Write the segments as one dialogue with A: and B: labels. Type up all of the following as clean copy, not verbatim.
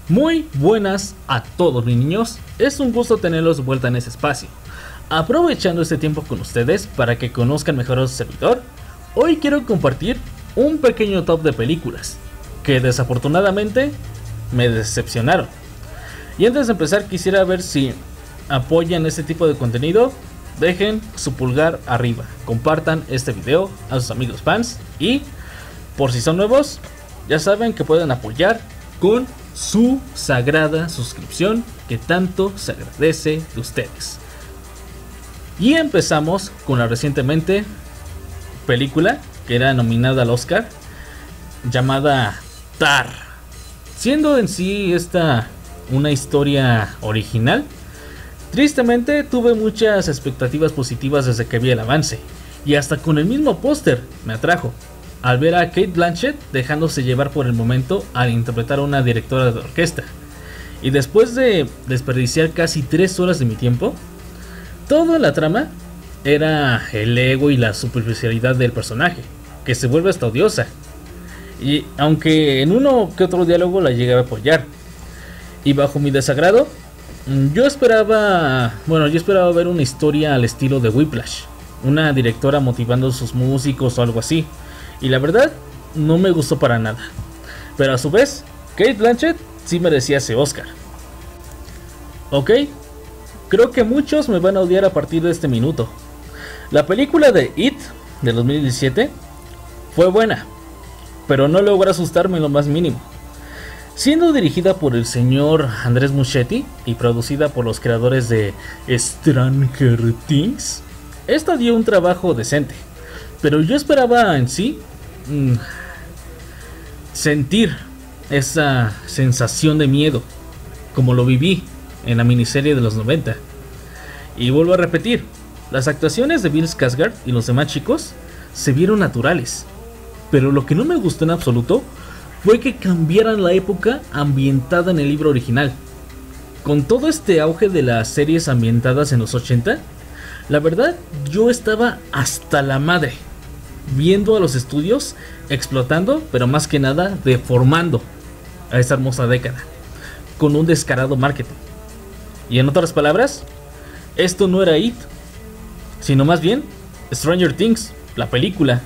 A: Muy buenas a todos mis niños, es un gusto tenerlos de vuelta en este espacio. Aprovechando este tiempo con ustedes para que conozcan mejor a su servidor, hoy quiero compartir un pequeño top de películas que desafortunadamente me decepcionaron. Y antes de empezar quisiera ver si apoyan este tipo de contenido. Dejen su pulgar arriba, compartan este video a sus amigos fans y por si son nuevos, ya saben que pueden apoyar con su sagrada suscripción que tanto se agradece de ustedes. Y empezamos con la recientemente película que era nominada al Oscar llamada Tar, siendo en sí esta una historia original. Tristemente tuve muchas expectativas positivas desde que vi el avance, y hasta con el mismo póster me atrajo, al ver a Cate Blanchett dejándose llevar por el momento al interpretar a una directora de orquesta. Y después de desperdiciar casi 3 horas de mi tiempo, toda la trama era el ego y la superficialidad del personaje, que se vuelve hasta odiosa. Y aunque en uno que otro diálogo la llegué a apoyar, y bajo mi desagrado, yo esperaba ver una historia al estilo de Whiplash, una directora motivando a sus músicos o algo así, y la verdad no me gustó para nada. Pero a su vez, Cate Blanchett sí merecía ese Oscar. Ok, creo que muchos me van a odiar a partir de este minuto. La película de It de 2017 fue buena, pero no logró asustarme en lo más mínimo. Siendo dirigida por el señor Andrés Muschietti y producida por los creadores de Stranger Things, esta dio un trabajo decente, pero yo esperaba en sí sentir esa sensación de miedo, como lo viví en la miniserie de los 90. Y vuelvo a repetir, las actuaciones de Bill Skarsgård y los demás chicos se vieron naturales, pero lo que no me gustó en absoluto fue que cambiaran la época ambientada en el libro original. Con todo este auge de las series ambientadas en los 80, la verdad yo estaba hasta la madre viendo a los estudios explotando, pero más que nada deformando a esta hermosa década con un descarado marketing. Y en otras palabras, esto no era It, sino más bien Stranger Things, la película.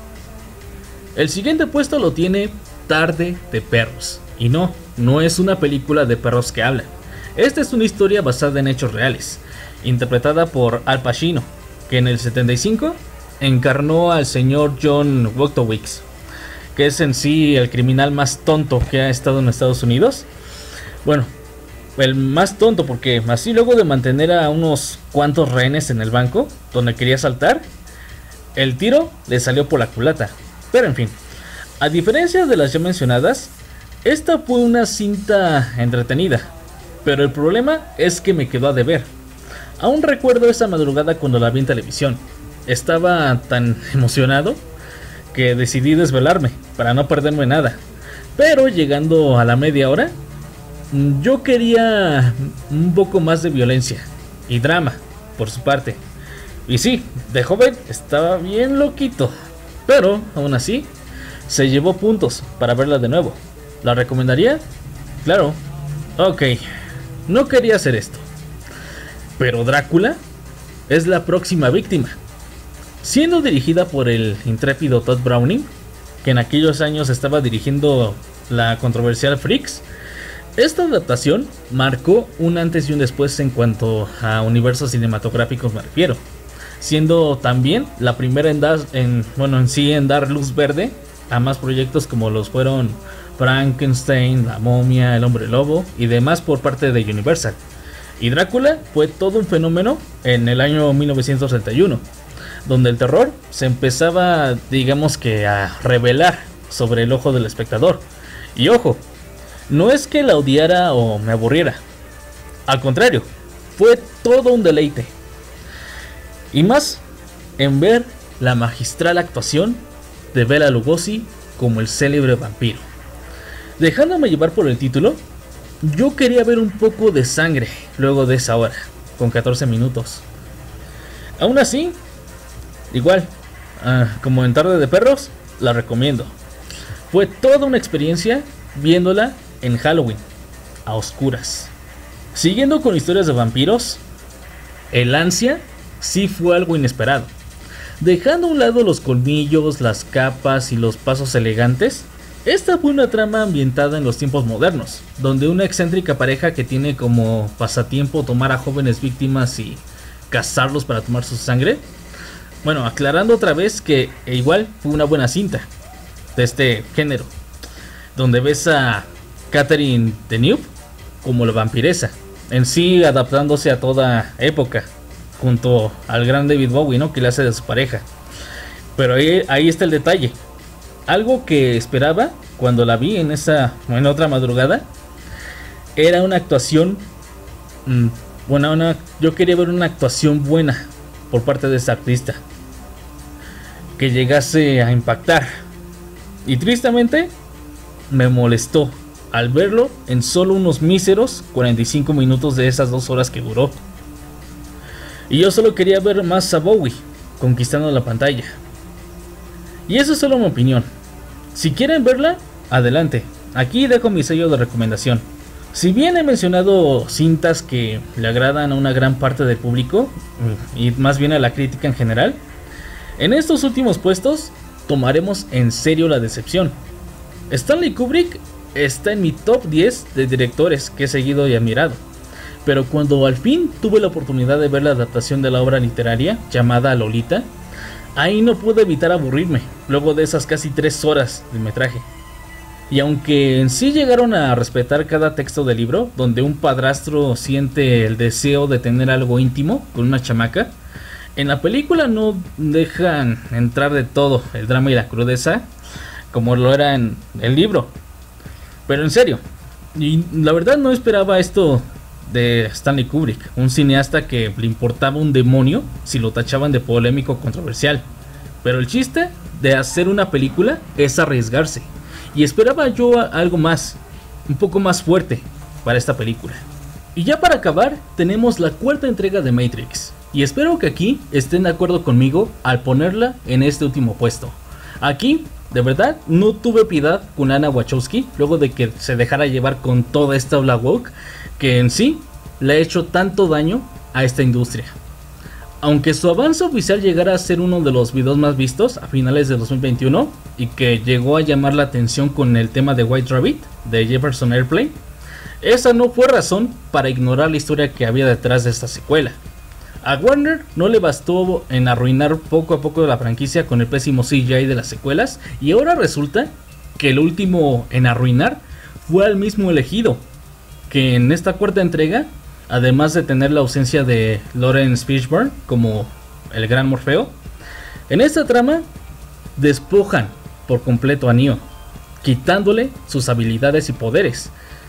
A: El siguiente puesto lo tiene Tarde de Perros, y no es una película de perros que hablan. Esta es una historia basada en hechos reales, interpretada por Al Pacino, que en el 75 encarnó al señor John Wojtowicz, que es en sí el criminal más tonto que ha estado en Estados Unidos. Bueno, el más tonto porque así luego de mantener a unos cuantos rehenes en el banco donde quería saltar, el tiro le salió por la culata. Pero en fin, a diferencia de las ya mencionadas, esta fue una cinta entretenida, pero el problema es que me quedó a deber. Aún recuerdo esa madrugada cuando la vi en televisión. Estaba tan emocionado que decidí desvelarme para no perderme nada. Pero llegando a la media hora, yo quería un poco más de violencia y drama por su parte. Y sí, de joven estaba bien loquito, pero aún así se llevó puntos para verla de nuevo. ¿La recomendaría? Claro. Ok, no quería hacer esto, pero Drácula es la próxima víctima. Siendo dirigida por el intrépido Todd Browning, que en aquellos años estaba dirigiendo la controversial Freaks, esta adaptación marcó un antes y un después en cuanto a universos cinematográficos me refiero, siendo también la primera en dar luz verde a más proyectos como los fueron Frankenstein, La Momia, El Hombre Lobo y demás por parte de Universal. Y Drácula fue todo un fenómeno en el año 1931, donde el terror se empezaba, digamos que, a revelar sobre el ojo del espectador. Y ojo, no es que la odiara o me aburriera, al contrario, fue todo un deleite. Y más en ver la magistral actuación de Bela Lugosi como el célebre vampiro. Dejándome llevar por el título, yo quería ver un poco de sangre luego de esa hora, con 14 minutos. Aún así, igual, como en Tarde de Perros, la recomiendo. Fue toda una experiencia viéndola en Halloween. a oscuras. Siguiendo con historias de vampiros, el ansia sí fue algo inesperado. Dejando a un lado los colmillos, las capas y los pasos elegantes, esta fue una trama ambientada en los tiempos modernos, donde una excéntrica pareja que tiene como pasatiempo tomar a jóvenes víctimas y cazarlos para tomar su sangre. Bueno, aclarando otra vez que igual fue una buena cinta de este género, donde ves a Catherine Deneuve como la vampiresa, en sí adaptándose a toda época, junto al gran David Bowie, ¿no?, que le hace de su pareja. Pero ahí está el detalle. Algo que esperaba cuando la vi en otra madrugada era una actuación yo quería ver una actuación buena por parte de esta artista, que llegase a impactar, y tristemente me molestó al verlo en solo unos míseros 45 minutos de esas 2 horas que duró. Y yo solo quería ver más a Bowie conquistando la pantalla. Y eso es solo mi opinión. Si quieren verla, adelante. Aquí dejo mi sello de recomendación. Si bien he mencionado cintas que le agradan a una gran parte del público, y más bien a la crítica en general, en estos últimos puestos tomaremos en serio la decepción. Stanley Kubrick está en mi top 10 de directores que he seguido y admirado. Pero cuando al fin tuve la oportunidad de ver la adaptación de la obra literaria llamada Lolita, ahí no pude evitar aburrirme luego de esas casi 3 horas de metraje. Y aunque en sí llegaron a respetar cada texto del libro, donde un padrastro siente el deseo de tener algo íntimo con una chamaca, en la película no dejan entrar de todo el drama y la crudeza como lo era en el libro. Pero en serio, y la verdad no esperaba esto de Stanley Kubrick, un cineasta que le importaba un demonio si lo tachaban de polémico o controversial. Pero el chiste de hacer una película es arriesgarse, y esperaba yo algo más, un poco más fuerte para esta película. Y ya para acabar, tenemos la 4ª entrega de Matrix, y espero que aquí estén de acuerdo conmigo al ponerla en este último puesto. Aquí, de verdad, no tuve piedad con Lana Wachowski luego de que se dejara llevar con toda esta ola woke que en sí le ha hecho tanto daño a esta industria. Aunque su avance oficial llegara a ser uno de los videos más vistos a finales de 2021 y que llegó a llamar la atención con el tema de White Rabbit de Jefferson Airplane, esa no fue razón para ignorar la historia que había detrás de esta secuela. A Warner no le bastó en arruinar poco a poco la franquicia con el pésimo CGI de las secuelas, y ahora resulta que el último en arruinar fue el mismo elegido, que en esta 4ª entrega, además de tener la ausencia de Lawrence Fishburne como el gran Morfeo, en esta trama despojan por completo a Neo, quitándole sus habilidades y poderes,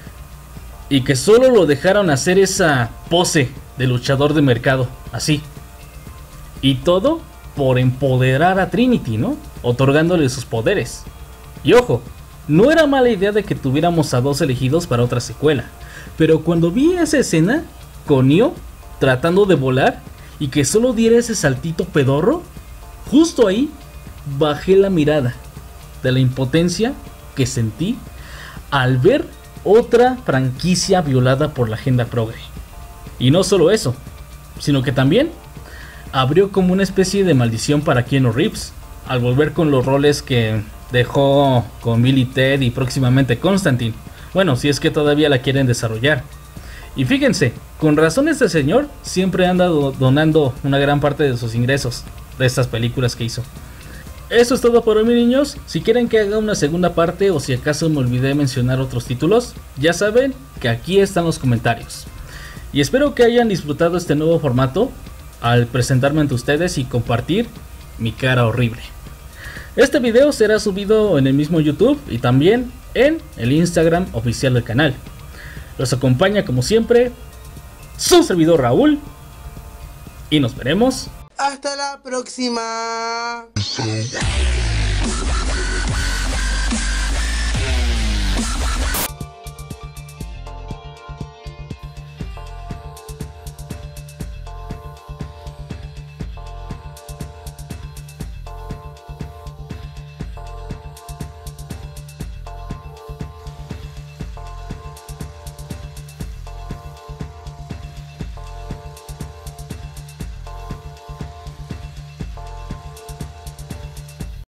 A: y que solo lo dejaron hacer esa pose de luchador de mercado, así. Y todo por empoderar a Trinity, ¿no?, otorgándole sus poderes. Y ojo, no era mala idea de que tuviéramos a 2 elegidos para otra secuela, pero cuando vi esa escena con Neo tratando de volar y que solo diera ese saltito pedorro, justo ahí bajé la mirada de la impotencia que sentí al ver otra franquicia violada por la agenda progre. Y no solo eso, sino que también abrió como una especie de maldición para Keanu Reeves al volver con los roles que dejó con Bill y Ted y próximamente Constantine. Bueno, si es que todavía la quieren desarrollar. Y fíjense, con razón este señor siempre anda donando una gran parte de sus ingresos de estas películas que hizo. Eso es todo por hoy, mis niños. Si quieren que haga una segunda parte o si acaso me olvidé mencionar otros títulos, ya saben que aquí están los comentarios. Y espero que hayan disfrutado este nuevo formato al presentarme ante ustedes y compartir mi cara horrible. Este video será subido en el mismo YouTube y también en el Instagram oficial del canal. Los acompaña como siempre su servidor Raúl y nos veremos
B: hasta la próxima.